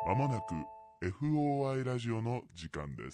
まもなく FOI ラジオの時間です。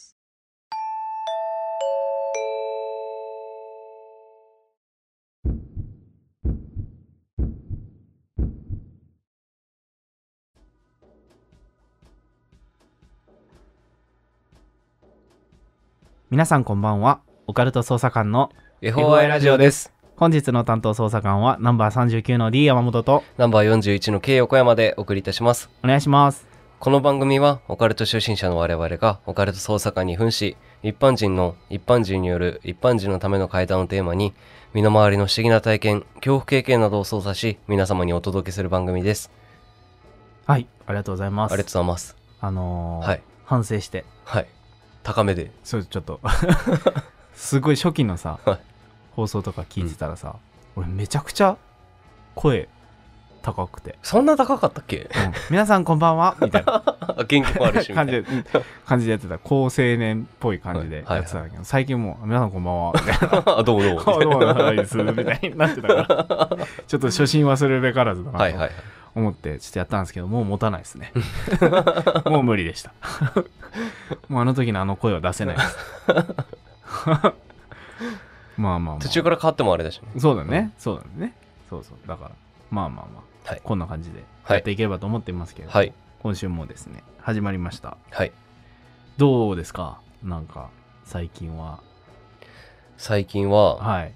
皆さんこんばんは。オカルト捜査官の FOI ラジオです。 本日の担当捜査官はナンバー39の D 山本とナンバー41の K 横山でお送りいたします。 お願いします。 この番組はオカルト初心者の我々がオカルト捜査官に扮し、一般人による一般人のための怪談をテーマに、身の回りの不思議な体験、恐怖経験などを操作し、皆様にお届けする番組です。 はい、ありがとうございます。 ありがとうございます。はい、 反省して、 はい、高めで、 そうちょっとすごい初期のさ、 はい、 放送とか聞いてたらさ、俺めちゃくちゃ声高くて、 そんな高かったっけ？ 皆さんこんばんはみたいな元気もあるしみたいな感じでやってた、高青年っぽい感じでやってたんだけど、最近もう皆さんこんばんはみたいなどうもどうもどうもないですみたいになってたからちょっと初心忘れるべからずだなと思ってちょっとやったんですけど、もう持たないですねもう無理でしたもうあの時のあの声は出せないですまあ途中から変わってもあれだしね。 そうだね、そうだからまあ、はい、こんな感じでやっていければと思っていますけど、はい、今週もですね始まりました。 はい、 どうですか？なんか最近ははい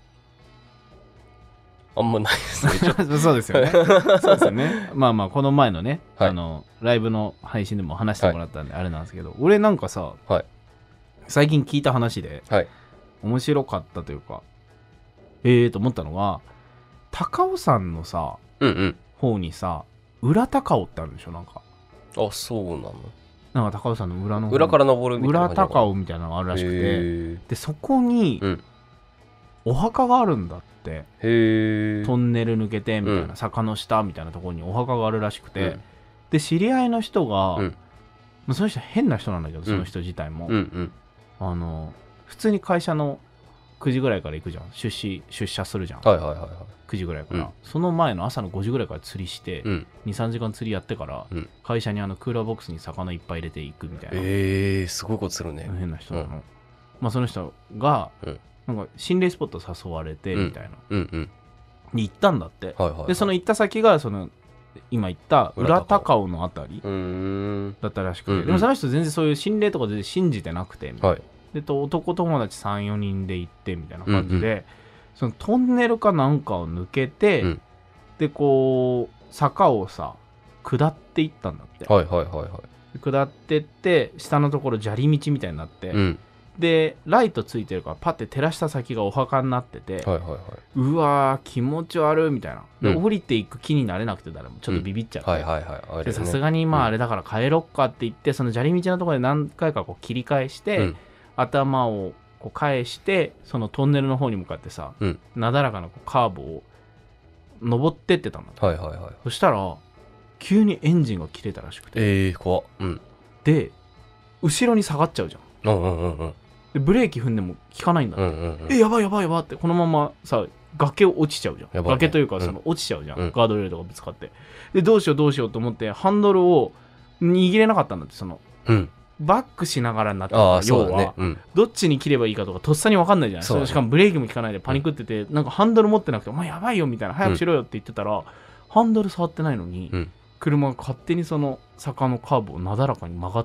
あんまないですねそうですよねそうですよね。まあこの前のね、はい、ライブの配信でも話してもらったんであれなんですけど、はい、俺なんかさ、はい、最近聞いた話で、はい、面白かったというかと思ったのが、高尾山のさ、方にさ裏高尾ってあるでしょ。なんかそうなの？ なんか高尾山の裏の裏から登るみたいな裏高尾みたいなのがあるらしくて、でそこに、お墓があるんだって。トンネル抜けてみたいな、坂の下みたいなところにお墓があるらしくて、で知り合いの人が、その人変な人なんだけど、その人自体も、普通に会社の9時ぐらいから行くじゃん、出社するじゃん、9時ぐらいから、その前の朝の5時ぐらいから釣りして、2,3 時間釣りやってから、会社にクーラーボックスに魚いっぱい入れていくみたいな。 すごいことするね。 変な人なの。その人が、なんか心霊スポット誘われてみたいな、に行ったんだって、でその行った先がその今言った裏高尾のあたりだったらしくて、でもその人全然そういう心霊とか全然信じてなくて、で男友達 3,4 人で行ってみたいな感じで、そのトンネルかなんかを抜けて、でこう坂をさ下っていったんだって、下ってって下のところ砂利道みたいになって、でライトついてるからパッて照らした先がお墓になってて、うわー気持ち悪いみたいな。で、降りていく気になれなくて、誰もちょっとビビっちゃって、さすがにあれだから帰ろっかって言って、その砂利道のところで何回かこう切り返して、頭をこう返してそのトンネルの方に向かってさ、なだらかなこうカーブを登ってってたんだ、そしたら急にエンジンが切れたらしくて、 怖っ、 で後ろに下がっちゃうじゃん、でブレーキ踏んでも効かないんだって、やばいってこのままさ崖を落ちちゃうじゃん、崖というかその落ちちゃうじゃん、ガードレールとかぶつかって、でどうしようと思ってハンドルを握れなかったんだって。その、バックしながらになってた、要は、どっちに切ればいいかとかとっさに分かんないじゃない。しかもブレーキも効かないでパニックってて、なんかハンドル持ってなくて、お前やばいよみたいな、早くしろよって言ってたら、ハンドル触ってないのに、車が勝手にその坂のカーブをなだらかに曲がって、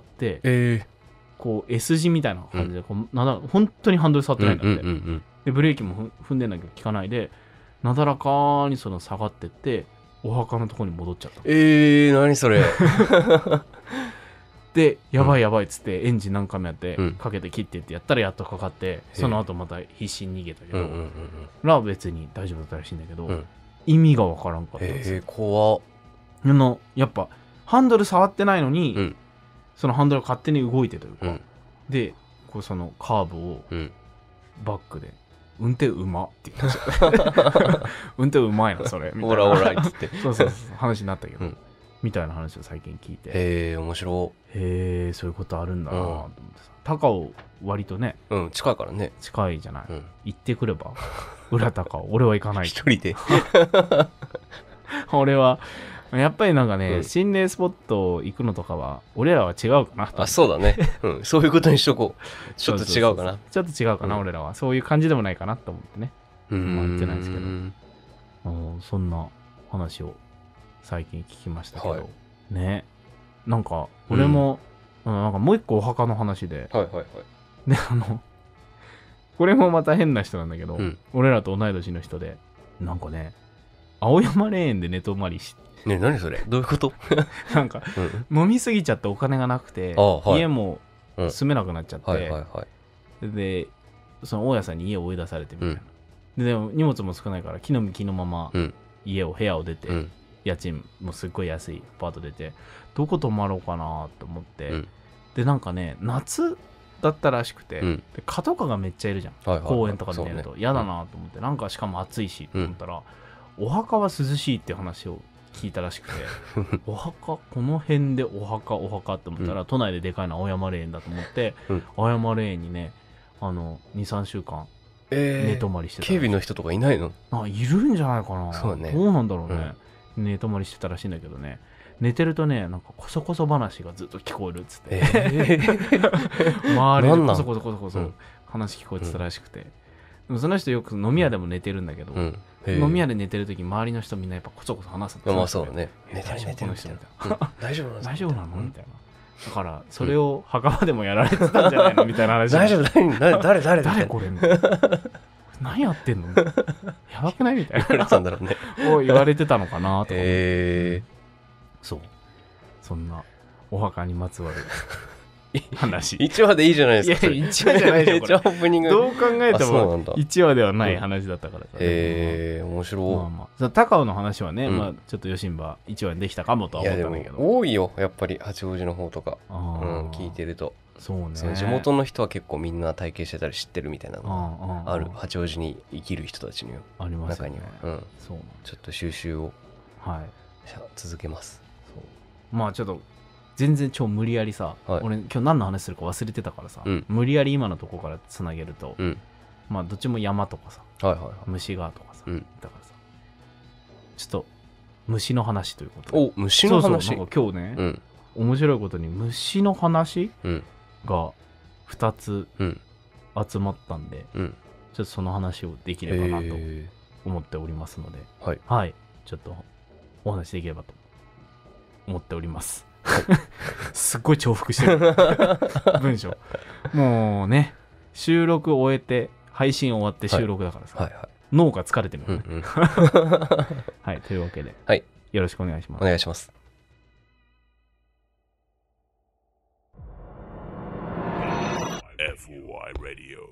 こう S 字みたいな感じでこう本当にハンドル触ってないんだって、でブレーキも踏んでんだけど効かないで、なだらかにその下がってってお墓のところに戻っちゃった。 何それでやばいっつってエンジン何回もやって、かけて切ってってやったらやっとかかって、その後また必死に逃げたけど、別に大丈夫だったらしいんだけど、意味がわからんかったんですよ。 怖っ。 やっぱハンドル触ってないのに、そのハンドルが勝手に動いてというか、でこうそのカーブをバックで、運転うまって言ってました運転うまいなそれみたいなオライっつってそう話になったけど、みたいな話を最近聞いて、 面白そういうことあるんだなと思ってさ、高尾割とね、 近いからね、 近いじゃない、行ってくれば裏高尾俺は行かない一人で俺はやっぱりなんかね、心霊スポット行くのとかは俺らは違うかな。 あ、そうだね、そういうことにしとこう。ちょっと違うかな。 ちょっと違うかな、俺らは。そういう感じでもないかなと思ってね。まあ言ってないですけど、そんな話を最近聞きましたけど、ね。なんか俺も、なんかもう一個お墓の話で、でこれもまた変な人なんだけど、俺らと同い年の人で、なんかね、青山霊園で寝泊まりして、 ね、何それ、どういうこと？ なんか、飲みすぎちゃってお金がなくて、家も住めなくなっちゃって、でその大家さんに家を追い出されてみたいな、でも荷物も少ないから木の実木のまま家を部屋を出て、家賃もすっごい安いアパート出て、どこ泊まろうかなと思って、でなんかね、夏だったらしくて、で蚊とかがめっちゃいるじゃん、公園とかで寝ると嫌だなと思って、なんかしかも暑いしと思ったら、お墓は涼しいって話を聞いたらしくてお墓、この辺でお墓って思ったら、都内ででかいの青山霊園だと思って、青山霊園にね、2、3週間寝泊まりしてた。 警備の人とかいないの？ いるんじゃないかな。 そうね、 どうなんだろうね、寝泊まりしてたらしいんだけどね、寝てるとね、なんかこそこそ話がずっと聞こえるっつって、周りでこそこそ話聞こえてたらしくて、でもその人よく飲み屋でも寝てるんだけど、飲み屋で寝てる時周りの人みんなやっぱこそこそ話すんですよ。 まあそうだね、寝てるみたいな、大丈夫なのみたいな。だからそれを墓場でもやられてたんじゃないのみたいな話。 大丈夫、誰これみたいな、何やってんのやばくないみたいなを言われてたのかなとか。そう、そんなお墓にまつわる話。 1話でいいじゃないですか。 いや、1話じゃないでしょこれ。 オープニングどう考えても1話ではない話だったからさ。 面白い。高尾の話はね、まあちょっとよしんば1話にできたかもとは思ったんだけど。 多いよやっぱり八王子の方とか、聞いてると。 そうね。 地元の人は結構みんな体験してたり知ってるみたいなのがある。八王子に生きる人たちにはありますよね。 中には。そう。ちょっと収集を続けます。 まあちょっと全然超無理やりさ、俺今日何の話するか忘れてたからさ、無理やり今のとこからつなげると、まあどっちも山とかさ、虫がとかさ、だからさ、ちょっと虫の話ということで。 お、虫の話。 そうなんか今日ね、面白いことに虫の話が2つ集まったんで、ちょっとその話をできればなと思っておりますので、はい、ちょっとお話できればと思っております。すっごい重複してる文章。もうね、収録終えて配信終わって収録だからさ、脳が疲れてるよね。はい、というわけで、よろしくお願いします。 お願いします。 FOI Radio。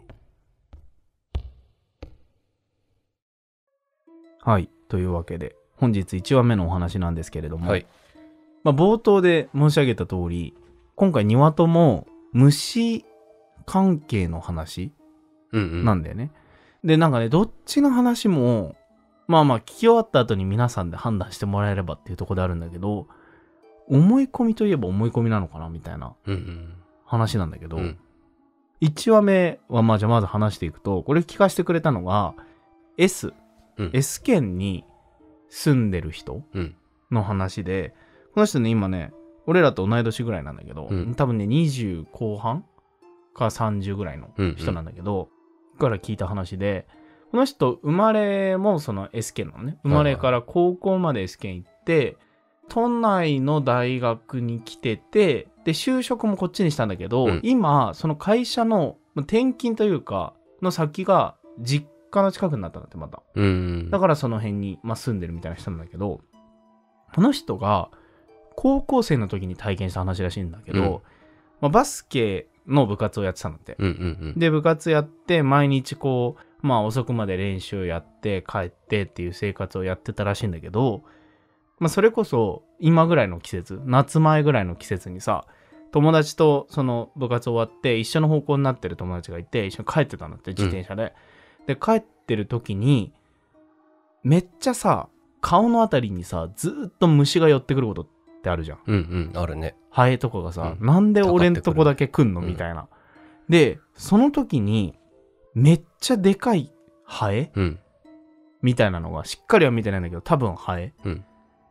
はい、というわけで本日1話目のお話なんですけれども、まあ、冒頭で申し上げた通り、今回2話とも虫関係の話なんだよね。で、なんかね、どっちの話も、まあまあ聞き終わった後に皆さんで判断してもらえればっていうところであるんだけど、思い込みといえば思い込みなのかなみたいな話なんだけど、1話目はまあじゃあまず話していくと、これ聞かせてくれたのが S 県に住んでる人の話で、この人ね、今ね、俺らと同い年ぐらいなんだけど、多分ね、20後半か30ぐらいの人なんだけど、から聞いた話で、この人、生まれもその S 県なのね。生まれから高校まで S 県行って、都内の大学に来てて、で、就職もこっちにしたんだけど、今、その会社の転勤というか、の先が実家の近くになったんだって、また。だからその辺に、住んでるみたいな人なんだけど、この人が、高校生の時に体験した話らしいんだけど、バスケの部活をやってたんだって。で、部活やって、毎日こう、遅くまで練習やって、帰ってっていう生活をやってたらしいんだけど、それこそ、今ぐらいの季節、夏前ぐらいの季節にさ、友達とその部活終わって、一緒の方向になってる友達がいて、一緒に帰ってたんだって、自転車で。で、帰ってる時に、めっちゃさ、顔のあたりにさ、ずっと虫が寄ってくることってあるじゃん。 あるね。 ハエとかがさ、なんで俺んとこだけ来んのみたいな。で、その時に、めっちゃでかいハエみたいなのが、しっかりは見てないんだけど、多分ハエ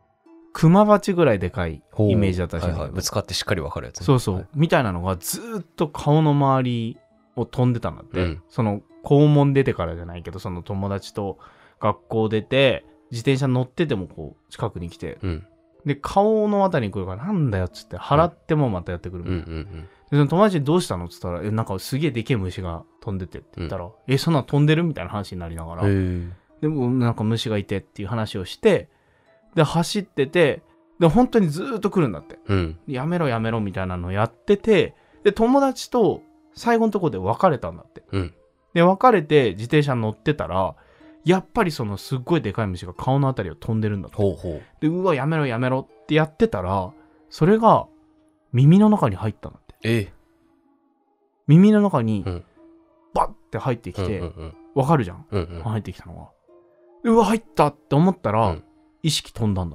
クマバチぐらいでかいイメージだったらしいんだけど、 はいはい、ぶつかってしっかり分かるやつ、ね、 そうそう、 はい、 みたいなのがずっと顔の周りを飛んでたんだって、 うん、 その校門出てからじゃないけど、その友達と学校出て自転車乗っててもこう近くに来て、 うん、 で顔のあたりに来るからなんだよっつって払ってもまたやってくるみたいな、 うんうんうん、 でその友達にどうしたのっつったらなんかすげえでけえ虫が飛んでてって言ったら、そんな飛んでるみたいな話になりながら、でもなんか虫がいてっていう話をして、で走ってて、で本当にずーっと来るんだって、 うん、 やめろやめろみたいなのをやってて、で友達と最後のところで別れたんだって、 うん、 で別れて自転車乗ってたらやっぱりそのすっごいでかい虫が顔のあたりを飛んでるんだって。 ほうほう。 でうわやめろやめろってやってたら、それが耳の中に入ったんだって。耳の中にバッて入ってきて、 うんうんうん、 わかるじゃん、 うんうん、 入ってきたのが。うわ入ったって思ったら、 うん、 意識飛んだんだって。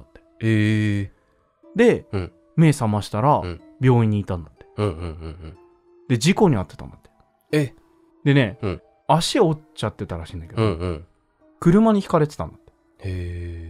で、 うん、 目覚ましたら、 うん、 病院にいたんだって。 うんうんうんうん、 で事故に遭ってたんだって。でね、 うん、 足折っちゃってたらしいんだけど、 うんうん、 車にひかれてたんだって 。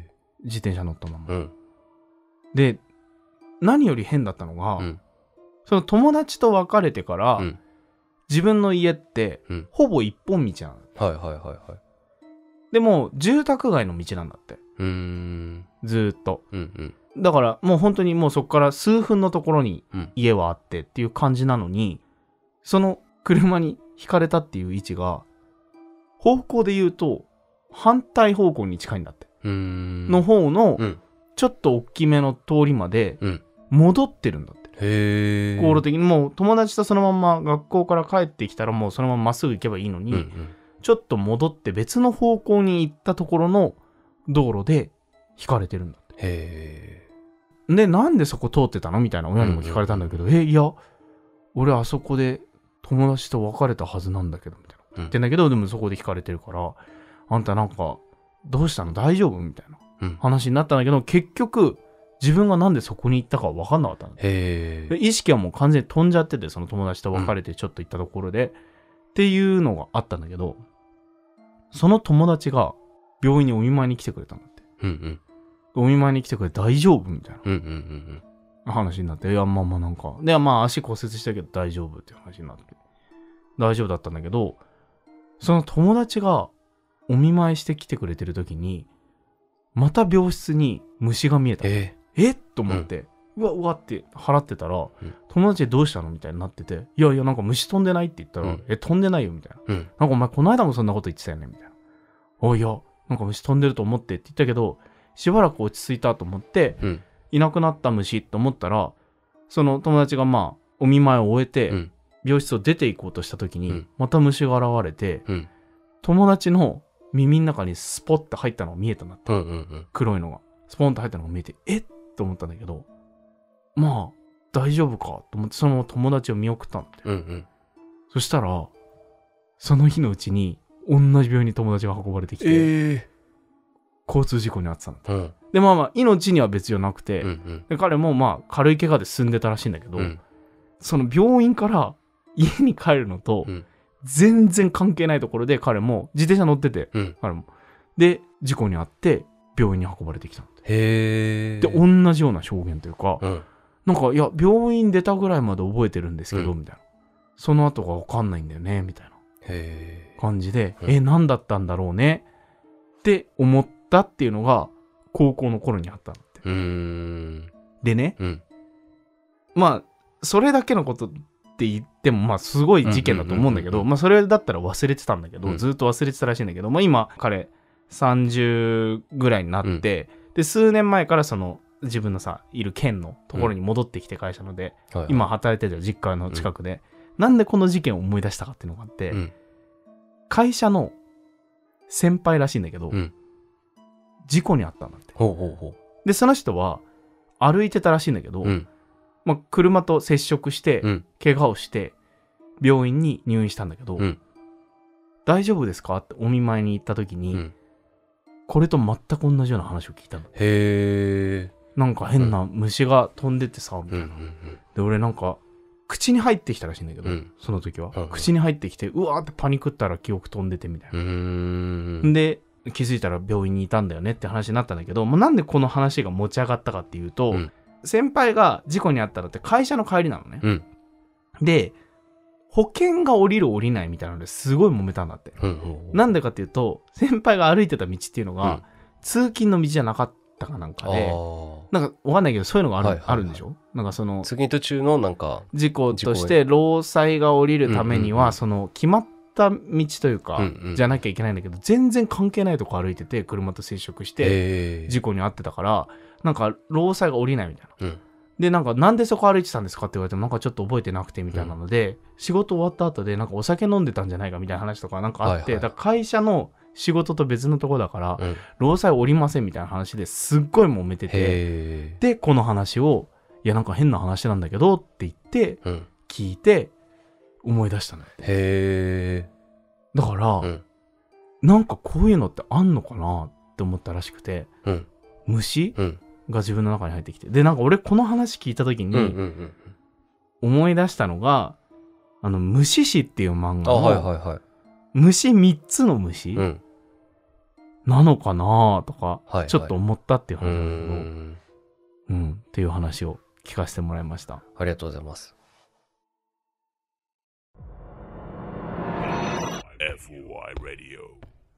自転車乗ったまま、 うん、 で何より変だったのが、 うん、 その友達と別れてから、 うん、 自分の家って、 うん、 ほぼ一本道なの。 はいはいはいはい。 でも住宅街の道なんだって。ずーっと、 うんうん、 だからもう本当にもうそこから数分のところに家はあってっていう感じなのに、その車にひかれたっていう位置が方向で言うと反対方向に近いんだって。の方のちょっと大きめの通りまで戻ってるんだって。航路的にもう友達とそのまま学校から帰ってきたらもうそのまままっすぐ行けばいいのに、ちょっと戻って別の方向に行ったところの道路でひかれてるんだって。でなんでそこ通ってたのみたいな親にも聞かれたんだけど、いや俺あそこで友達と別れたはずなんだけどみたいな言ってんだけど、でもそこでひかれてるから、あんたなんかどうしたの大丈夫みたいな話になったんだけど、結局自分がなんでそこに行ったか分かんなかったんだ。意識はもう完全に飛んじゃってて、その友達と別れてちょっと行ったところで、っていうのがあったんだけど、その友達が病院にお見舞いに来てくれたんだって。お見舞いに来てくれて大丈夫みたいな話になって、いやまあまあなんかでまあ足骨折したけど大丈夫っていう話になって大丈夫だったんだけど、その友達がお見舞いしてきてくれてる時にまた病室に虫が見えた。と思って、うわって払ってたら、友達でどうしたのみたいになってて、いやなんか虫飛んでないって言ったら、飛んでないよみたいな、なんかお前この間もそんなこと言ってたよねみたいな。いやなんか虫飛んでると思ってって言ったけど、しばらく落ち着いたと思って、いなくなった虫と思ったら、その友達がまあお見舞いを終えて、病室を出て行こうとした時に、また虫が現れて、友達の耳の中にスポッと入ったのが見えたんだって、黒いのがスポンと入ったのが見えて、と思ったんだけど、まあ大丈夫かと思ってそのまま友達を見送ったんだって、そしたらその日のうちに同じ病院に友達が運ばれてきて、交通事故に遭ってたんだって、でまあ命には別状なくて、で彼もまあ軽い怪我で済んでたらしいんだけど、その病院から家に帰るのと、全然関係ないところで彼も自転車乗ってて、彼もで事故に遭って病院に運ばれてきたんで、同じような証言というか、なんかいや病院出たぐらいまで覚えてるんですけど、みたいな、その後が分かんないんだよねみたいな感じで、何だったんだろうねって思ったっていうのが高校の頃にあったんだって。でね、まあそれだけのことって言ってもまあすごい事件だと思うんだけど、まあそれだったら忘れてたんだけど、ずっと忘れてたらしいんだけど、まあ今彼30ぐらいになって、で数年前からその自分のさいる県のところに戻ってきて、会社ので、今働いてる実家の近くで、なんでこの事件を思い出したかっていうのがあって、会社の先輩らしいんだけど、事故に遭ったんだって。でその人は歩いてたらしいんだけど、まあ、車と接触して、怪我をして病院に入院したんだけど、大丈夫ですかってお見舞いに行った時に、これと全く同じような話を聞いたんだ。なんか変な虫が飛んでてさ、みたいな。で俺なんか口に入ってきたらしいんだけど、その時は、口に入ってきてうわーってパニクったら記憶飛んでてみたいな。で気づいたら病院にいたんだよねって話になったんだけど、もうなんでこの話が持ち上がったかっていうと、先輩が事故に遭ったのって会社の帰りなのね、で保険が降りる降りないみたいなのですごい揉めたんだって、なんでかっていうと先輩が歩いてた道っていうのが、通勤の道じゃなかったかなんかで、なんかわかんないけどそういうのがあるんでしょ。なんかその通勤途中のなんか事故として労災が降りるためには、その決まった道というか、じゃなきゃいけないんだけど、全然関係ないとこ歩いてて車と接触して事故に遭ってたから、なんか労災が降りないみたいな、でなんでそこ歩いてたんですかって言われてもなんかちょっと覚えてなくてみたいなので、仕事終わった後でなんかお酒飲んでたんじゃないかみたいな話とかなんかあって、だから会社の仕事と別のところだから、労災降りませんみたいな話ですっごい揉めてて、でこの話をいやなんか変な話なんだけどって言って、聞いて思い出したのよ。だから、なんかこういうのってあんのかなって思ったらしくて、虫、が自分の中に入ってきて、でなんか俺この話聞いた時に思い出したのが、虫師っていう漫画の虫3つの虫、なのかなとか、ちょっと思ったっていう話なんだけど、っていう話を聞かせてもらいました。 ありがとうございます。 FOI Radio。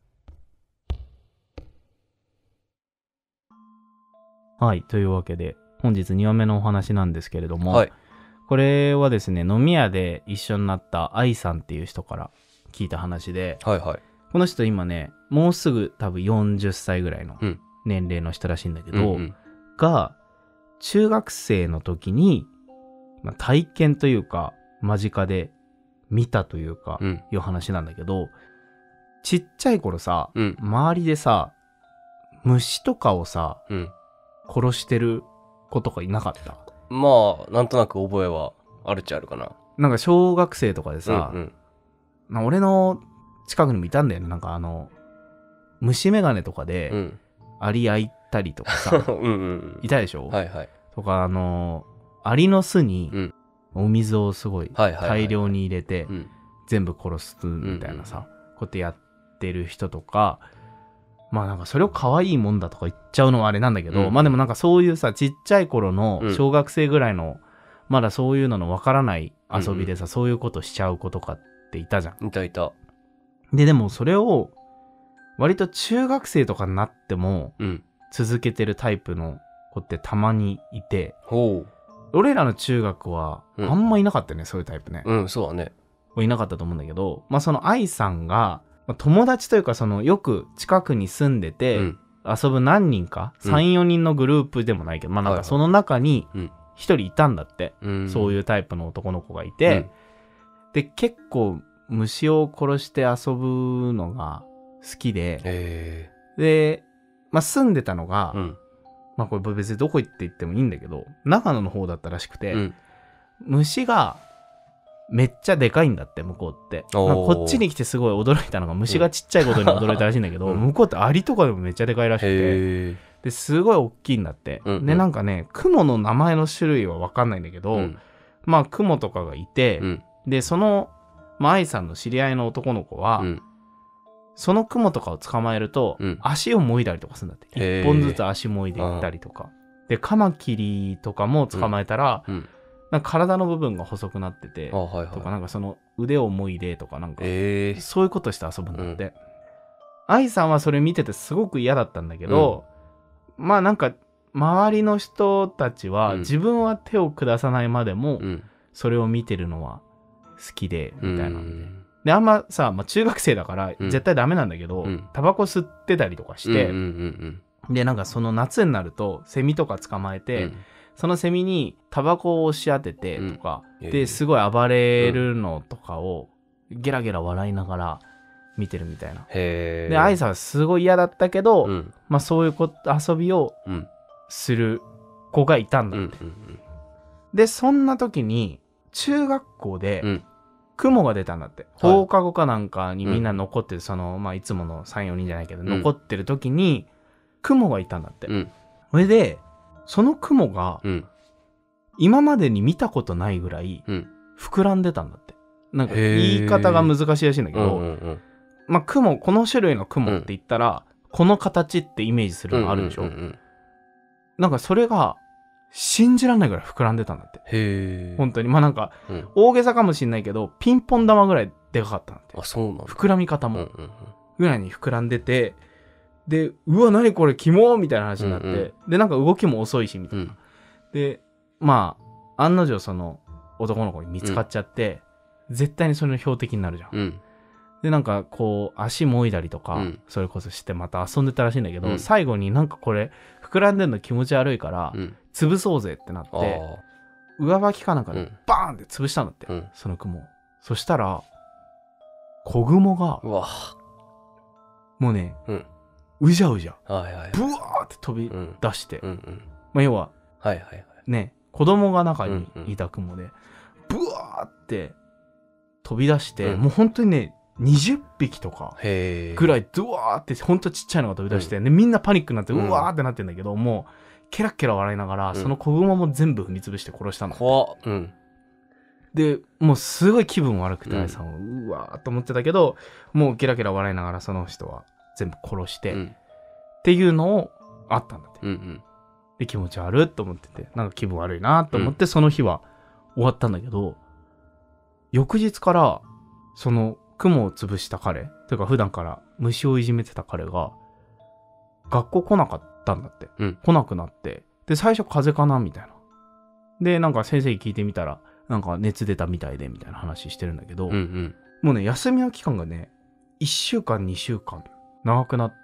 はい、というわけで本日2話目のお話なんですけれども、これはですね、飲み屋で一緒になった愛さんっていう人から聞いた話で、この人今ね、もうすぐ多分40歳ぐらいの年齢の人らしいんだけど、が中学生の時に、体験というか間近で見たというか、いう話なんだけど、ちっちゃい頃さ、周りでさ虫とかをさ、殺してる子とかいなかった？ まあなんとなく覚えはあるっちゃあるかな。 なんか小学生とかでさ、俺の近くにもいたんだよね。なんか虫眼鏡とかでアリ焼いたりとかさ、いたでしょ。とかアリの巣にお水をすごい大量に入れて全部殺すみたいなさ、こうやってやってる人とか、まあなんかそれを可愛いもんだとか言っちゃうのはあれなんだけど、まあでもなんかそういうさ、ちっちゃい頃の小学生ぐらいの、まだそういうののわからない遊びでさ、そういうことしちゃう子とかっていたじゃん。 いた。 でもそれを割と中学生とかになっても続けてるタイプの子ってたまにいて、俺らの中学はあんまいなかったよね、そういうタイプね。 そうだね。 いなかったと思うんだけど、まあその愛さんが友達というか、そのよく近くに住んでて遊ぶ何人か、3、4人のグループでもないけど、まあなんかその中に一人いたんだって、そういうタイプの男の子がいて、で結構虫を殺して遊ぶのが好きで、で、まあ住んでたのが、まあこれ別にどこ行って行ってもいいんだけど、長野の方だったらしくて、虫がめっちゃでかいんだって、向こうって。まあ、こっちに来てすごい驚いたのが、虫がちっちゃいことに驚いたらしいんだけど、向こうってアリとかでもめっちゃでかいらしくて、ですごい大きいんだって。でなんかね、クモの名前の種類は分かんないんだけど、まあクモとかがいて、でその愛さんの知り合いの男の子は、そのクモとかを捕まえると、足をもいだりとかするんだって。一本ずつ足もいでいったりとか。でカマキリとかも捕まえたら、なんか体の部分が細くなってて、とかなんかその腕をもいでとかなんか、そういうことして遊ぶんだって。愛さんはそれ見ててすごく嫌だったんだけど、まあなんか周りの人たちは自分は手を下さないまでも、それを見てるのは好きでみたいなんで、であんまさ、まあ、中学生だから絶対ダメなんだけど、タバコ吸ってたりとかして、でなんかその夏になるとセミとか捕まえて、そのセミにタバコを押し当ててとか、ですごい暴れるのとかをゲラゲラ笑いながら見てるみたいな。で愛さんはすごい嫌だったけど、まあそういう遊びをする子がいたんだって。でそんな時に中学校で雲が出たんだって。放課後かなんかにみんな残ってる、そのまあいつもの3、4人じゃないけど、残ってる時に雲がいたんだって。それでその雲が今までに見たことないぐらい膨らんでたんだって。なんか言い方が難しいらしいんだけど、まあ雲、この種類の雲って言ったら、 この形ってイメージするのあるでしょ、なんかそれが信じられないぐらい膨らんでたんだって。 へー。 本当にまあなんか、大げさかもしんないけどピンポン玉ぐらいでかかったんだって。 あ、そうなんだ。 膨らみ方もぐらいに膨らんでて、でうわ何これキモーみたいな話になって、でなんか動きも遅いしみたいな、でまあ案の定その男の子に見つかっちゃって、絶対にそれの標的になるじゃん、でなんかこう足もいだりとか、それこそしてまた遊んでたらしいんだけど、最後になんかこれ膨らんでんの気持ち悪いから、潰そうぜってなって上履きかなんかでバーンって潰したんだって、その雲を。そしたら子雲がもうね、うじゃうじゃブワーって飛び出して、まあ要はね子供が中にいた雲でブワーって飛び出して、もう本当にね20匹とかぐらいドワーってほんとちっちゃいのが飛び出して、でみんなパニックになってうわーってなってんだけど、もうケラッケラ笑いながら、その子雲も全部踏み潰して殺したの。 怖っ。 でもうすごい気分悪くて、愛さんはうわーと思ってたけど、もうケラケラ笑いながらその人は全部殺して、っていうのをあったんだって、で気持ち悪いと思ってて、なんか気分悪いなと思って、その日は終わったんだけど、翌日からその雲を潰した彼というか普段から虫をいじめてた彼が学校来なかったんだって、来なくなって、で最初風邪かなみたいな、でなんか先生に聞いてみたらなんか熱出たみたいでみたいな話してるんだけど、もうね休みの期間がね1週間2週間長くなって、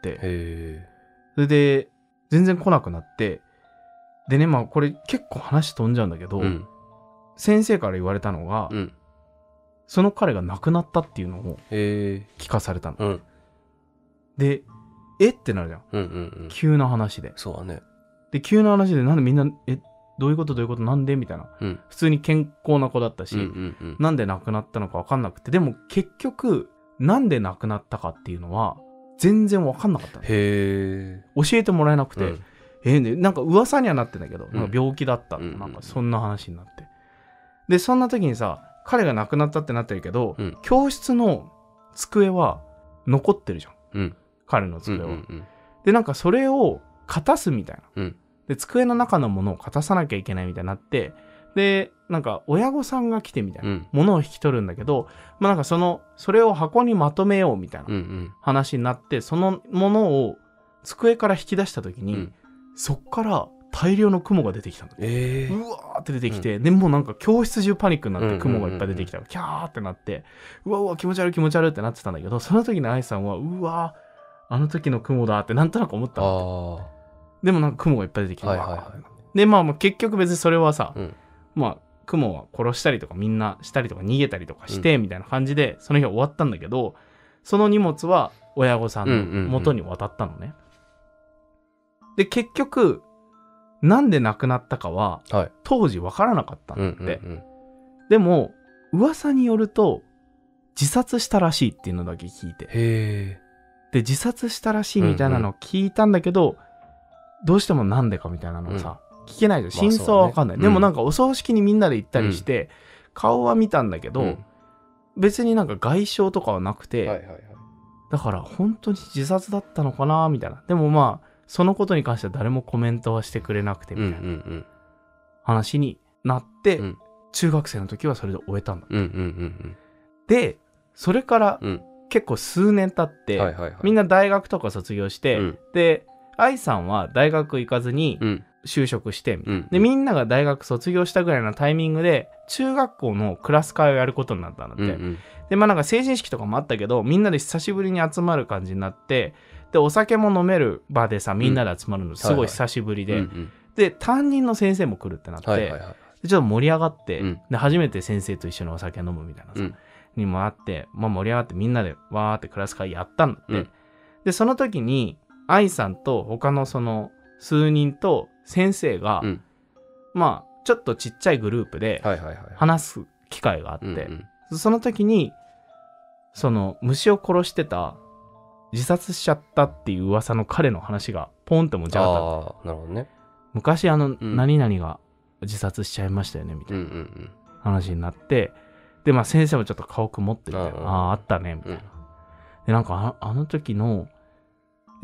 それで全然来なくなって、でねまあこれ結構話飛んじゃうんだけど、先生から言われたのが、その彼が亡くなったっていうのを聞かされたの、でってなるじゃん、急な話で。 そうだね。 で急な話でなんでみんなどういうことなんでみたいな、普通に健康な子だったし、なんで亡くなったのか分かんなくて、でも結局なんで亡くなったかっていうのは全然分かんなかったの。教えてもらえなくて、なんか噂にはなってんだけど、なんか病気だったって、なんかそんな話になって、でそんな時にさ彼が亡くなったってなってるけど、教室の机は残ってるじゃん、彼の机は、でなんかそれをかたすみたいな、で机の中のものをかたさなきゃいけないみたいになって、でなんか親御さんが来てみたいな、ものを引き取るんだけど、まあなんかそれを箱にまとめようみたいな話になって、そのものを机から引き出した時に、そっから大量の雲が出てきたんだ、うわーって出てきて、でもうなんか教室中パニックになって雲がいっぱい出てきたから、キャーってなって、うわ気持ち悪い気持ち悪いってなってたんだけど、その時に愛さんはうわあの時の雲だってなんとなく思ったんだって。でもなんか雲がいっぱい出てきて、でまあ結局別にそれはさ、まあ雲は殺したりとかみんなしたりとか逃げたりとかして、みたいな感じでその日は終わったんだけど、その荷物は親御さんの元に渡ったのね、で結局なんで亡くなったかは、当時分からなかったんだって、でも噂によると自殺したらしいっていうのだけ聞いて、で自殺したらしいみたいなのを聞いたんだけど、どうしてもなんでかみたいなのをさ、聞けないじゃん、真相は分かんない、でもなんかお葬式にみんなで行ったりして、顔は見たんだけど、別になんか外傷とかはなくて、だから本当に自殺だったのかなみたいな。でもまあそのことに関しては誰もコメントはしてくれなくてみたいな話になって、中学生の時はそれで終えたんだって、でそれから結構数年経って、みんな大学とか卒業して、で愛さんは大学行かずに就職して、でみんなが大学卒業したぐらいのタイミングで中学校のクラス会をやることになったんだって、でまあなんか成人式とかもあったけど、みんなで久しぶりに集まる感じになって、でお酒も飲める場でさみんなで集まるのすごい久しぶりで、で担任の先生も来るってなって、でちょっと盛り上がって、で初めて先生と一緒にお酒飲むみたいなさ、にもあって、まあ、盛り上がってみんなでわーってクラス会やったんだって、でその時に愛さんと他のその数人と先生が、まあちょっとちっちゃいグループで話す機会があって、その時にその虫を殺してた自殺しちゃったっていう噂の彼の話がポンともじゃあった。 なるほどね。 昔何々が自殺しちゃいましたよねみたいな話になって、でまあ先生もちょっと顔曇ってて、あったねみたいな、でなんかあの時の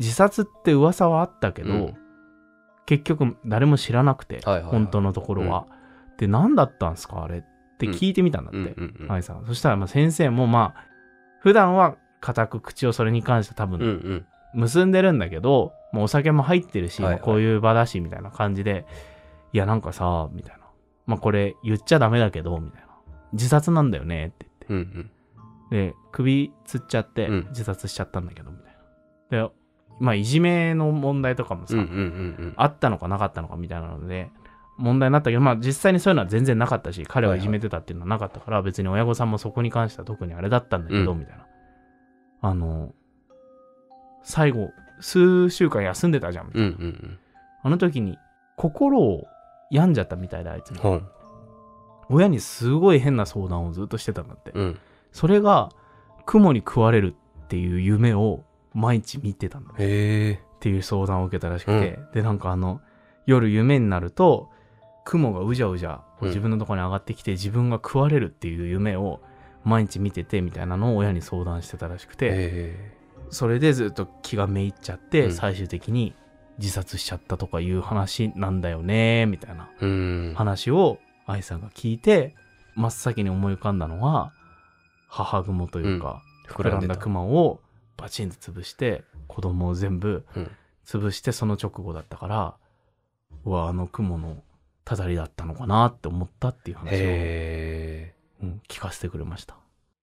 自殺って噂はあったけど、結局誰も知らなくて、本当のところは。で、何だったんすかあれって聞いてみたんだって、愛さん。そしたら先生も普段は固く口をそれに関して多分結んでるんだけど、もうお酒も入ってるし、こういう場だしみたいな感じで、いやなんかさみたいな、これ言っちゃダメだけどみたいな、自殺なんだよねって言って、で首つっちゃって自殺しちゃったんだけどみたいな。でいじめの問題とかもさ、あったのかなかったのかみたいなので問題になったけど、実際にそういうのは全然なかったし、彼はいじめてたっていうのはなかったから、別に親御さんもそこに関しては特にあれだったんだけど、みたいな。最後数週間休んでたじゃんみたいな、あの時に心を病んじゃったみたいで、あいつも、親にすごい変な相談をずっとしてたんだって、それが雲に食われるっていう夢を毎日見てたんだっていう相談を受けたらしくて、でなんか夜夢になると雲がうじゃうじゃ自分のところに上がってきて、自分が食われるっていう夢を毎日見ててみたいなのを親に相談してたらしくて、それでずっと気がめいっちゃって、最終的に自殺しちゃったとかいう話なんだよねみたいな話を愛さんが聞いて、真っ先に思い浮かんだのは母雲というか、膨らんだ雲をバチンと潰して子供を全部潰して、その直後だったから、あの雲のたたりだったのかなって思ったっていう話を、聞かせてくれました。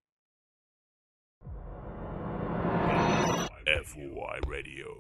FOI Radio。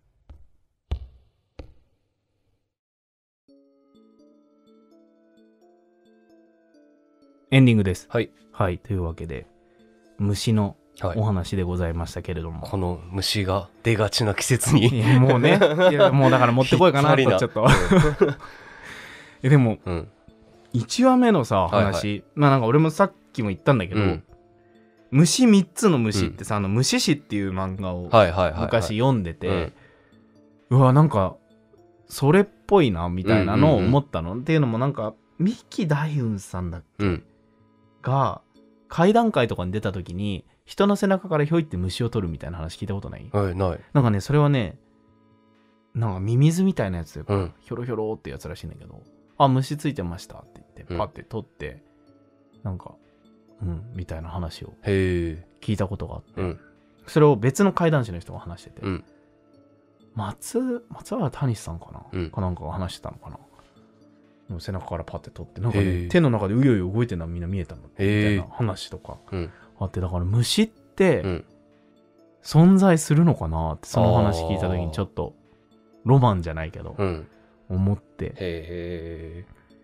エンディングです。 はい。 はい。というわけで、虫のお話でございましたけれども。 この虫が出がちな季節に。 いやもうね、もうだから持ってこいかなとちょっと。でも、1話目のさ、話、なんか俺もさっきも言ったんだけど、虫3つの虫ってさ、虫師っていう漫画を昔読んでて、なんか、それっぽいな、みたいなのを思ったの。っていうのもなんか、三木大雲さんだっけ、が、怪談会とかに出た時に、人の背中からひょいって虫を取るみたいな話聞いたことない？ ない。 なんかね、それはね、なんかミミズみたいなやつで、ひょろひょろってやつらしいんだけど、虫ついてましたって言って、パッて取って、なんか、みたいな話を聞いたことがあって、それを別の怪談師の人が話してて、松原谷さんかな、かなんかが話してたのかな。背中からパッて取って、なんかね、手の中でうようよ動いてるのはみんな見えたのみたいな話とかあって、だから虫って存在するのかなって、その話聞いた時にちょっとロマンじゃないけど思って、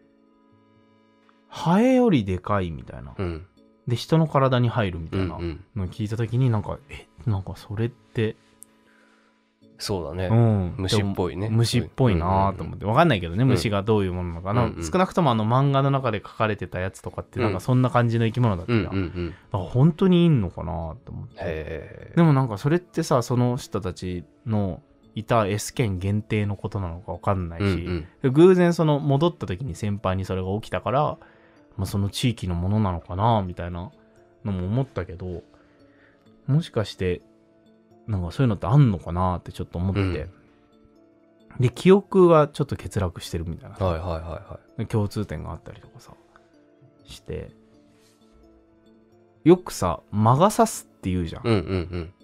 ハエよりでかいみたいな、で人の体に入るみたいなのを聞いた時に、なんかそれってそうだね、虫っぽいね、 虫っぽいなと思って、分かんないけどね、虫がどういうものなのかな、少なくとも漫画の中で書かれてたやつとかってなんかそんな感じの生き物だったじゃん、だから本当にいんのかなと思って。でもなんかそれってさ、その人たちのいた S 県限定のことなのか分かんないし、偶然その戻った時に先輩にそれが起きたから、その地域のものなのかなみたいなのも思ったけど、もしかしてなんかそういうのってあんのかなってちょっと思って、で記憶がちょっと欠落してるみたいな、共通点があったりとかさして、よくさ魔が差すって言うじゃん、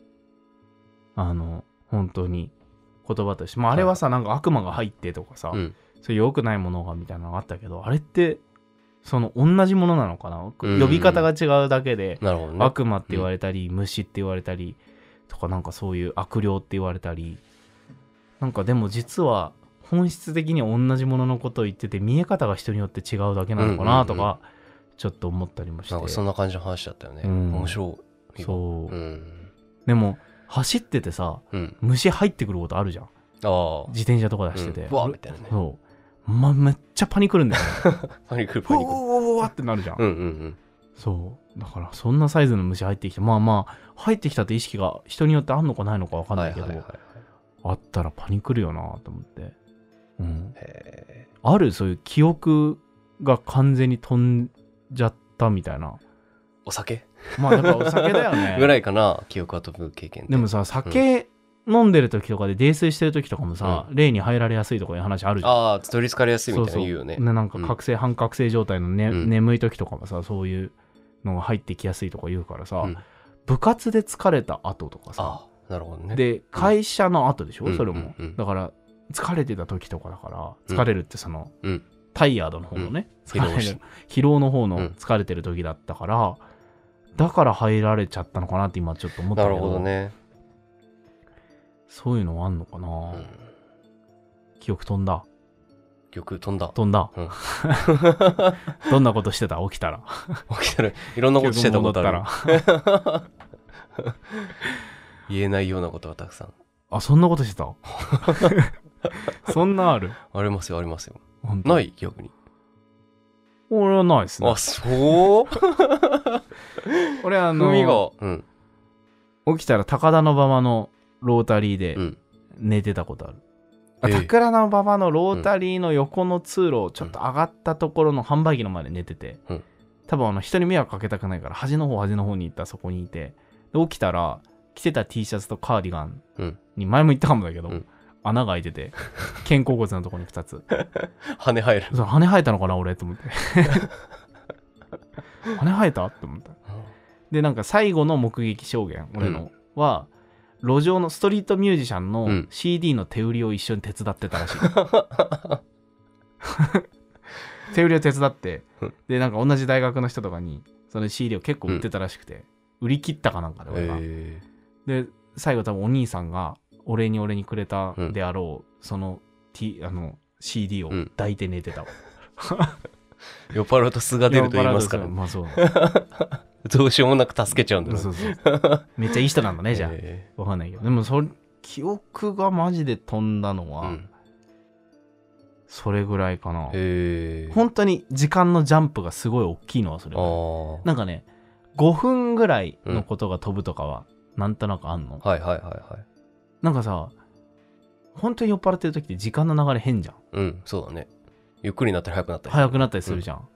本当に言葉として、あれはさ、なんか悪魔が入ってとかさ、そういう良くないものがみたいなのがあったけど、あれってその同じものなのかな、呼び方が違うだけで、悪魔って言われたり、虫って言われたりとか、なんかそういう悪霊って言われたり、なんかでも実は本質的には同じもののことを言ってて、見え方が人によって違うだけなのかなとかちょっと思ったりもして、 なんかそんな感じの話だったよね、面白い。 そう、でも走っててさ、虫入ってくることあるじゃん、自転車とか出してて、 わみたいなね、 めっちゃパニクるんだよねパニクるうわってなるじゃん、そうだからそんなサイズの虫入ってきて、入ってきたって意識が人によってあんのかないのか分かんないけど、あったらパニクるよなと思って、あるそういう記憶が完全に飛んじゃったみたいな。 お酒やっぱお酒だよねぐらいかな、記憶が飛ぶ経験って。 でもさ、酒飲んでる時とかで泥酔してる時とかもさ、霊に入られやすいとかいう話あるじゃん。 ああ、取りつかれやすいみたいな言うよね。 そうそう。なんか覚醒、半覚醒状態の、眠い時とかもさ、そういうのが入ってきやすいとか言うからさ、部活で疲れた後とかさ、 なるほどね。 で、会社の後でしょ、それも。だから、疲れてた時とかだから、疲れるってその、タイヤードの方のね、疲労の方の疲れてる時だったから、だから入られちゃったのかなって今ちょっと思ったけど。 なるほどね。 そういうのあんのかな、記憶飛んだ。 記憶飛んだ。 どんなことしてた？起きたら。 いろんなことしてたことある。言えないようなことがたくさん。 あ、そんなことしてた？そんなある？ ありますよ、ありますよ。ない逆に。 俺はないですね。 あ、そう俺海が、 起きたら高田馬場のロータリーで寝てたことある。高田馬場のロータリーの横の通路をちょっと上がったところの販売機の前で寝てて、多分人に迷惑かけたくないから端の方に行ったそこにいて、で起きたら着てた T シャツとカーディガンに前も言ったかもだけど、穴が開いてて、肩甲骨のところに2つ。 羽生える。 そう、羽生えたのかな俺と思って。羽生えたって思った。で、なんか最後の目撃証言、俺のは、路上のストリートミュージシャンの CD の手売りを一緒に手伝ってたらしい。手売りを手伝って、で、なんか同じ大学の人とかに、その CD を結構売ってたらしくて、売り切ったかなんかで俺が。で、最後多分お兄さんが、俺にくれたであろう、その CD を抱いて寝てたわ。 酔っ払うと素が出ると言いますからね。 まあそう。 どうしようもなく助けちゃうんだろう。 そうめっちゃいい人なんだね、じゃあ。わかんないけど。でも記憶がマジで飛んだのは、それぐらいかな。本当に時間のジャンプがすごい大きいのはそれ。なんかね、5分ぐらいのことが飛ぶとかは、なんとなくあんの。なんかさ、本当に酔っ払ってる時って時間の流れ変じゃん。 そうだね。ゆっくりになったり早くなったり。 早くなったりするじゃん。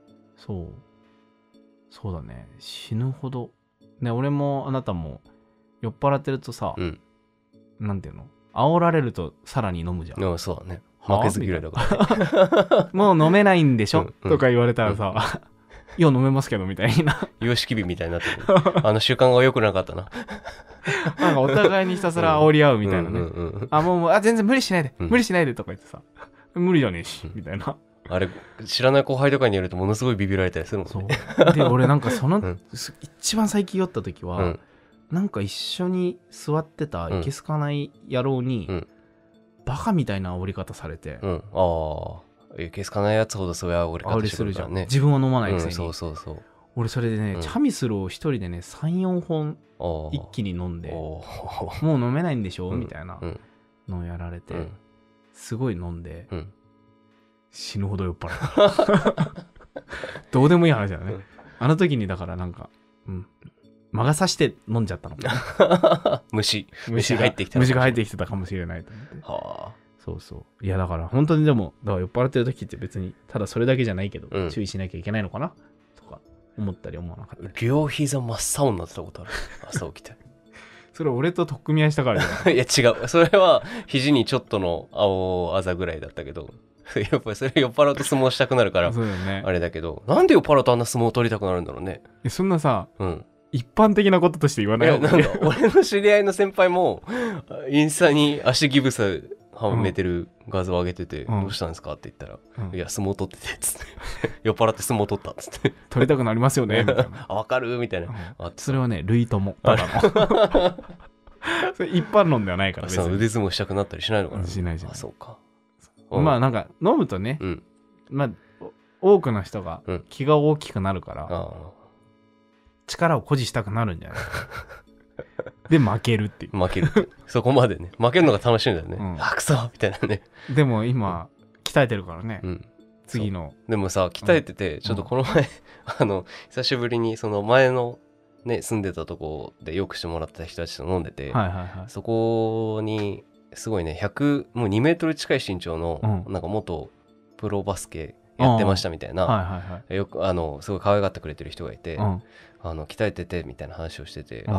そうだね。死ぬほど。ね、俺もあなたも酔っ払ってるとさ、なんていうの？煽られるとさらに飲むじゃん。 そうだね。負けず嫌いだから。 もう飲めないんでしょとか言われたらさ、いや飲めますけどみたいな。 様式美みたいになってる。習慣が良くなかったな。 なんかお互いにひたすら煽り合うみたいなね。もう全然無理しないでとか言ってさ、無理じゃねえしみたいな。 あれ知らない後輩とかにやるとものすごいビビられたりするもんね。 で俺なんか一番最近酔った時は、なんか一緒に座ってたいけすかない野郎に、バカみたいな煽り方されて、 いけすかないやつほどそういう煽り方するじゃんね。 自分は飲まないくせに。 そう俺それでね、チャミスルを一人でね 3,4 本一気に飲んで、もう飲めないんでしょみたいなのをやられて、すごい飲んで、死ぬほど酔っ払う。どうでもいい話だね。あの時にだからなんか、魔が差して飲んじゃったのか。 虫が入ってきた。 虫が入ってきてたかもしれないと思って。そう。いやだから本当にでも、だから酔っ払ってる時って別に、ただそれだけじゃないけど、注意しなきゃいけないのかなとか思ったり思わなかったり。 両膝真っ青になってたことある。朝起きて。 それ俺と取っ組み合いしたからじゃない？ いや違う。それは肘にちょっとの青あざぐらいだったけど。やっぱりそれ酔っ払うと相撲したくなるからあれだけど、なんで酔っ払うとあんな相撲を取りたくなるんだろうね。 そんなさ、一般的なこととして言わないよ。 なんか俺の知り合いの先輩もインスタに足ギブスはめてる画像を上げてて、どうしたんですかって言ったら、いや相撲取っててつって酔っ払って相撲取ったっつって取りたくなりますよねみたいな。 あ、分かるみたいな、 それはね類友ただのそれ一般論ではないから別に。 腕相撲したくなったりしないのかな。 しないじゃん。 そうか。 まあなんか飲むとね、まあ多くの人が気が大きくなるから、力を誇示したくなるんじゃないで負けるっていう。 負けるそこまでね、負けるのが楽しいんだよね。あ、くそみたいなね。 でも今鍛えてるからね、次の。 でもさ、鍛えててちょっとこの前久しぶりにその前のね住んでたとこでよくしてもらった人たちと飲んでて、そこにすごいね、もう2メートル近い身長の、なんか元プロバスケやってましたみたいな、よくすごい可愛がってくれてる人がいて、鍛えててみたいな話をしてて、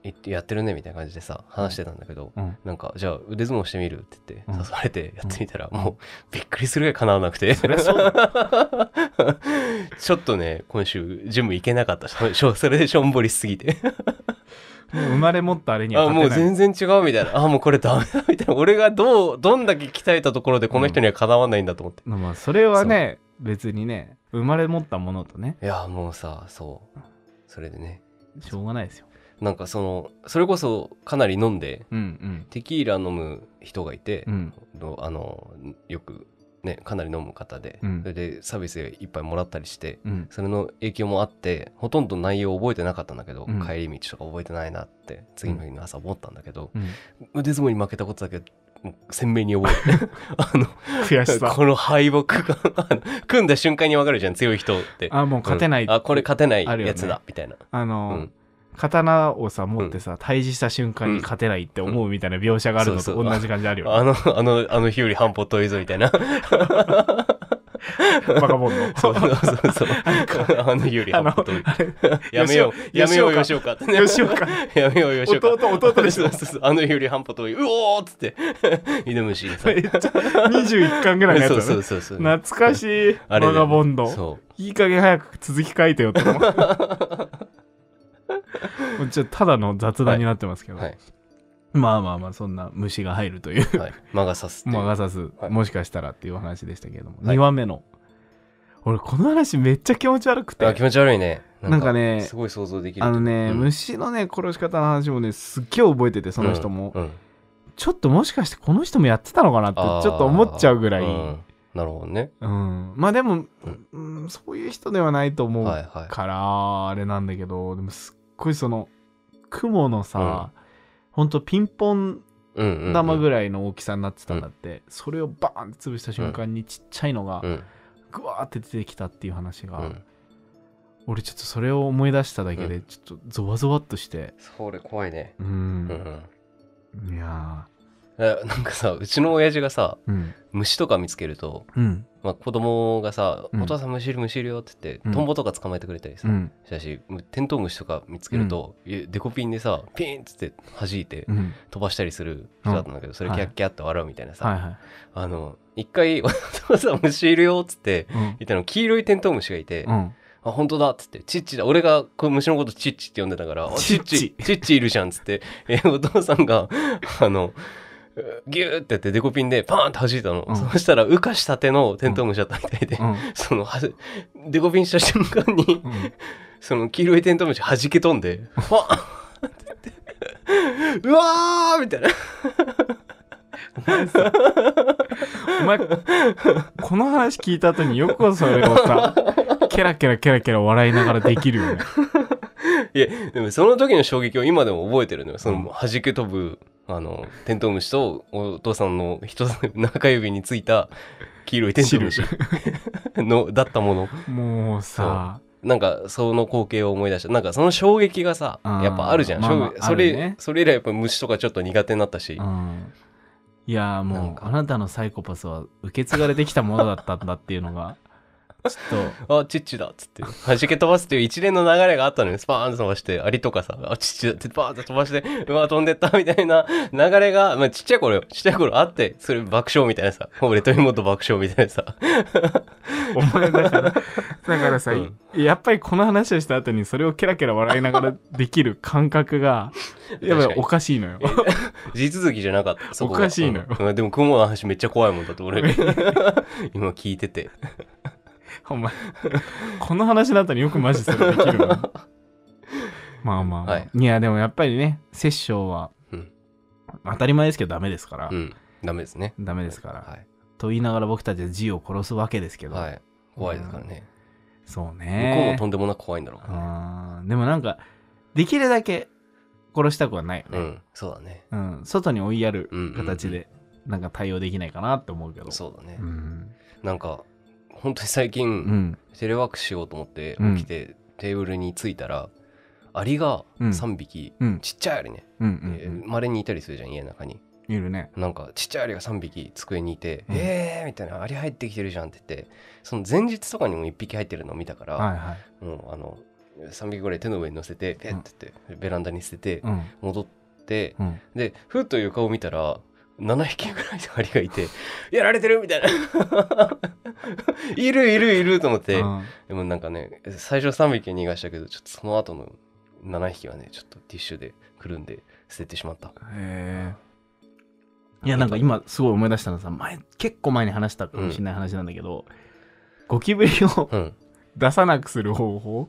やってるねみたいな感じでさ話してたんだけど、なんかじゃあ腕相撲してみるって言って誘われてやってみたら、もうびっくりするぐらい叶わなくてちょっとね今週ジム行けなかったそれでしょんぼりしすぎてもう生まれ持ったあれには勝てない。 もう全然違うみたいな、もうこれダメだみたいな、俺がどんだけ鍛えたところでこの人にはかなわないんだと思って、 まあそれはね別にね生まれ持ったものとね、 いやもうさそうそれでねしょうがないですよ。 なんかそれこそかなり飲んで、テキーラ飲む人がいて、よくねかなり飲む方で、それでサービスでいっぱいもらったりして、それの影響もあってほとんど内容覚えてなかったんだけど、帰り道とか覚えてないなって次の日の朝思ったんだけど、腕相撲に負けたことだけ鮮明に覚えて悔しさこの敗北が組んだ瞬間に分かるじゃん強い人って、 もう勝てない、 これ勝てないやつだみたいな、 刀をさ持ってさ、対峙した瞬間に勝てないって思うみたいな描写があるのと同じ感じあるよね。 あの日より半歩遠いぞみたいなバカボンのそうあの日より半歩遠いやめよう吉岡やめよう吉岡弟でしょあの日より半歩遠いうおーっつって犬虫でさめっちゃ21巻ぐらいのやつだね。そう懐かしいバカボンド。いい加減早く続き書いてよってちょっとただの雑談になってますけど、まあそんな虫が入るという、 魔が差すもしかしたらっていう話でしたけれども、2話目の俺この話めっちゃ気持ち悪くて、 気持ち悪いね。 なんかねすごい想像できる。 虫のね殺し方の話もねすっげえ覚えてて、その人も、ちょっともしかしてこの人もやってたのかなってちょっと思っちゃうぐらい、 なるほどね。 まあでも、そういう人ではないと思うからあれなんだけど、でもすっごいその雲のさ、ほんとピンポン玉ぐらいの大きさになってたんだって、それをバーンって潰した瞬間にちっちゃいのがグワーって出てきたっていう話が、俺ちょっとそれを思い出しただけでちょっとゾワゾワっとして、 それ怖いね。 いやなんかさうちの親父がさ、虫とか見つけると、子供がさ、お父さん虫いるよって言って、トンボとか捕まえてくれたりさ、したし、テントウムシとか見つけると、デコピンでさピーンっつって弾いて飛ばしたりする人だったんだけど、それキャッキャッと笑うみたいなさ、一回お父さん虫いるよっつって言ったの、黄色いテントウムシがいて、本当だっつって、チッチだ、俺が虫のことチッチって呼んでたから、チッチいるじゃんっつって、お父さんがギューってやってデコピンでパーンって弾いたの、そしたら羽化したてのテントウムシだったみたいで、そのデコピンした瞬間に、その黄色いテントウムシ弾け飛んでパーンって言ってうわーみたいなお前この話聞いた後によくそれをさケラケラ笑いながらできるよね。 いやでもその時の衝撃を今でも覚えてるのよ。その弾け飛ぶテントウムシとお父さんの中指についた黄色いテントウムシだったもの。 もうさなんかその光景を思い出した。なんかその衝撃がさやっぱあるじゃん。それ以来やっぱ虫とかちょっと苦手になったし、 いやもうあなたのサイコパスは受け継がれてきたものだったんだっていうのがちょっとチッチだっつって弾け飛ばすっていう一連の流れがあったのに、スパーンと飛ばしてアリとかさチッチだってバーンと飛ばしてうわ飛んでったみたいな流れが、ちっちゃい頃あって、それ爆笑みたいなさ、俺と妹爆笑みたいなさお前だからさ、やっぱりこの話をした後にそれをケラケラ笑いながらできる感覚がやっぱりおかしいのよ。 地続きじゃなかったそこがおかしいのよ、 でも雲の話めっちゃ怖いもんだと俺今聞いててお前この話の後によくマジそれできるな。まあ、いやでもやっぱりね殺生は、当たり前ですけどダメですから、 ダメですね。 ダメですから、と言いながら僕たちはGを殺すわけですけど、 怖いですからね。 そうね。 向こうもとんでもなく怖いんだろうね。でもなんかできるだけ殺したくはないよね。 そうだね。 外に追いやる形でなんか対応できないかなって思うけど。 そうだね。なんか本当に最近、テレワークしようと思って起きて、テーブルに着いたらアリが3匹、ちっちゃいアリね、稀にいたりするじゃん家の中に。 いるね。 なんかちっちゃいアリが3匹机にいて、みたいな、アリ入ってきてるじゃんって言って、その前日とかにも1匹入ってるのを見たから、もう 3匹ぐらい手の上に乗せてペッてってベランダに捨てて戻って、 うん、 でふっと床を見たら7匹ぐらいのアリがいてやられてるみたいないると思って、でもなんかね最初3匹逃がしたけどちょっとその後の7匹はねちょっとティッシュでくるんで捨ててしまった。 へえ。いやなんか今すごい思い出したのさ、結構前に話したかもしれない話なんだけど、ゴキブリを、出さなくする方法、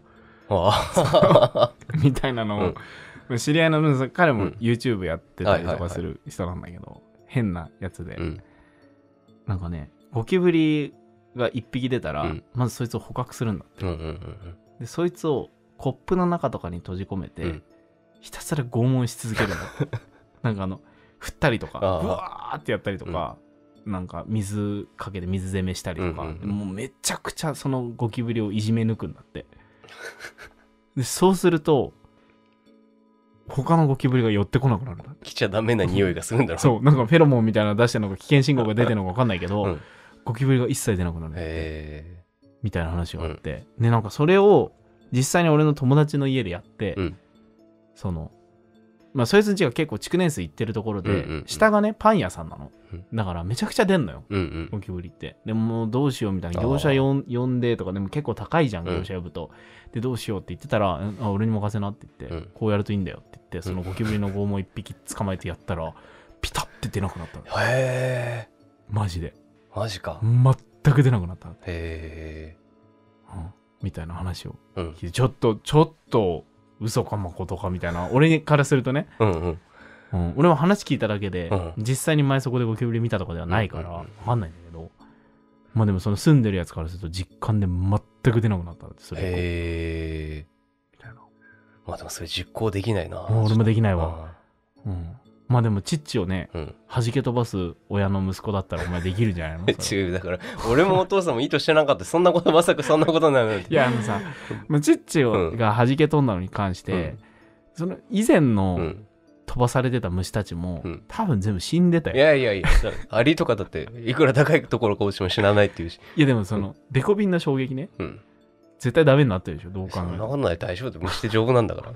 みたいなのを、知り合いの彼も YouTube やってたりとかする人なんだけど、変なやつで、なんかねゴキブリが1匹出たら、まずそいつを捕獲するんだって、でそいつをコップの中とかに閉じ込めて、ひたすら拷問し続けるんだってなんか振ったりとかブワーってやったりとか、なんか水かけて水攻めしたりとか、もうめちゃくちゃそのゴキブリをいじめ抜くんだってでそうすると他のゴキブリが寄ってこなくなるんだって。 来ちゃダメな匂いがするんだろうそうなんかフェロモンみたいなの出してるのか危険信号が出てるのか分かんないけど、ゴキブリが一切出なくなるんだってみたいな話があって、でなんかそれを実際に俺の友達の家でやって、そいつんちが結構築年数いってるところで、下がねパン屋さんなの、だからめちゃくちゃ出んのよ、ゴキブリって。でもどうしようみたいな、業者呼んでとかでも結構高いじゃん、業者呼ぶと。でどうしようって言ってたら、俺に任せなって言って、こうやるといいんだよって言って、そのゴキブリの拷問1匹捕まえてやったらピタッて出なくなったの。 へえ。 マジでマジか。 全く出なくなった。 へえ、 みたいな話を聞いて、ちょっと嘘か誠かみたいな、俺からするとね、俺は話聞いただけで、実際に前そこでゴキブリ見たとかではないから分かんないんだけど、まあでもその住んでるやつからすると実感で全く出なくなったって。それへえみたいな。まあでもそれ実行できないな。 俺もできないわ。まあでもチッチをね、弾け飛ばす親の息子だったらお前できるんじゃないの違う、だから俺もお父さんも意図してなかった。そんなことまさかそんなことになるなんて。 いやさチッチが弾け飛んだのに関して、その以前の飛ばされてた虫たちも、多分全部死んでたよ。 いやアリとかだっていくら高いところか落ちても死なないっていうし。 いやでもその、デコビンな衝撃ね、絶対ダメになってるでしょ、どう考えても。 そんなことない、大丈夫で虫って丈夫なんだから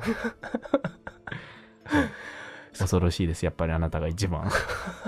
恐ろしいです、やっぱりあなたが一番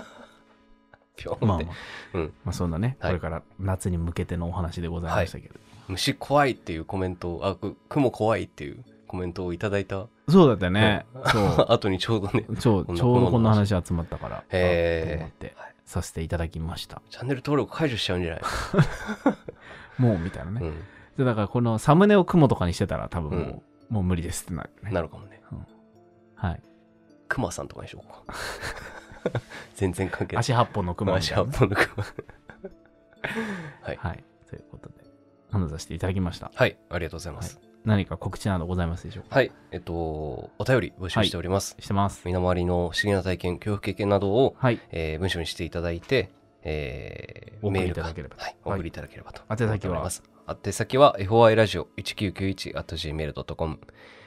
まあそんなね、これから夏に向けてのお話でございましたけど、 虫怖いっていうコメントを、雲怖いっていうコメントをいただいた。 そうだったね、そう後にちょうどね、 ちょうどこんな話集まったからと思ってさせていただきました。 チャンネル登録解除しちゃうんじゃないもうみたいなね、でだからこのサムネを雲とかにしてたら多分もう無理ですってなるね。 なるかもね。 はい、 クマさんとかにしようか全然関係ない。 足8本のクマ。 足8本のクマはい、ということで話させていただきました。 はい、ありがとうございます。 何か告知などございますでしょうか。 はい、お便り募集しております。 してます。 身の回りの不思議な体験、恐怖経験などを、文章にしていただいて、メールいただければ、お送りいただければと思っております。宛先は foiradio1991@gmail.com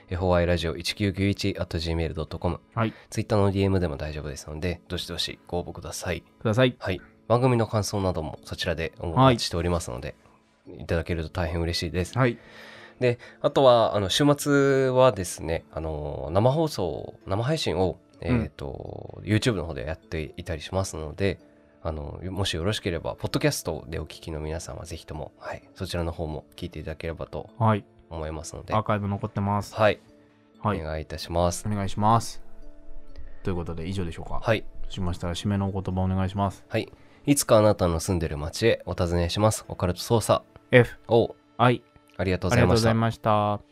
foiradio1991@gmail.com、ツイッターの DM でも大丈夫ですので、どしどしご応募ください。はい、番組の感想などもそちらでお待ちしておりますので、いただけると大変嬉しいです。で、あとは週末はですね、生配信を、YouTube の方でやっていたりしますので、もしよろしければポッドキャストでお聞きの皆さんはぜひとも、そちらの方も聞いていただければと思いますので、 アーカイブ残ってます。 お願いいたします。 お願いします。ということで以上でしょうか。そうしましたら締めのお言葉お願いします。 いつかあなたの住んでる街へお尋ねします。オカルト捜査 FOI。 ありがとうございました。